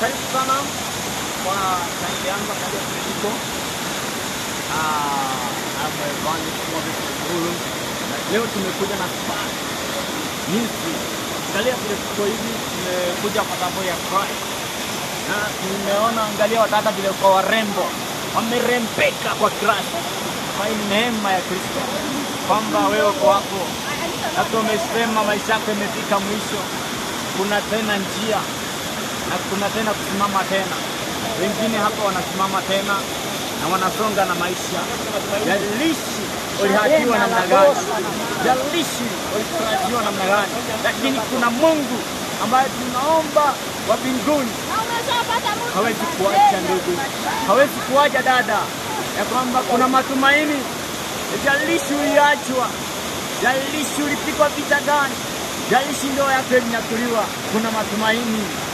Karibu sana kwa chaneli yangu ya Kristo. Leo tumekuja na safari Misri. Angalia vile tuko hivi, tumekuja kwa sababu ya Christ. Na tumeona, angalia wadada vile kwa warembo, wamerembeka kwa Christ. Kwa neema ya Kristo, kwamba wewe kwako hata umesema maisha yako imefika mwisho, kuna tena njia na kuna tena kusimama tena. Wengine hapa wanasimama tena na wanasonga na maisha. Jalishi ulihatiwa namna gani, jalishi ulitarajiwa namna gani, lakini kuna Mungu ambaye tunaomba wa mbinguni. Hawezi kuacha ndugu, hawezi kuacha dada, ya kwamba kuna matumaini. Jalishi uliachwa, jalishi ulipigwa vita gani, jalishi ndoa yako ilinyakuliwa, kuna matumaini.